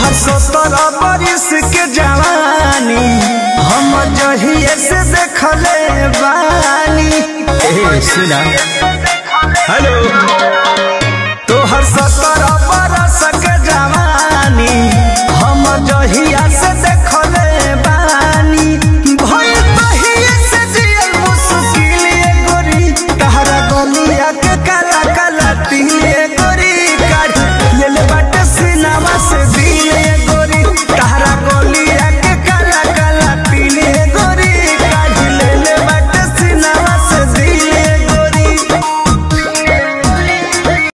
तोहर 17 बरिस के जवानी हम जहिए से देखले बानी। सुना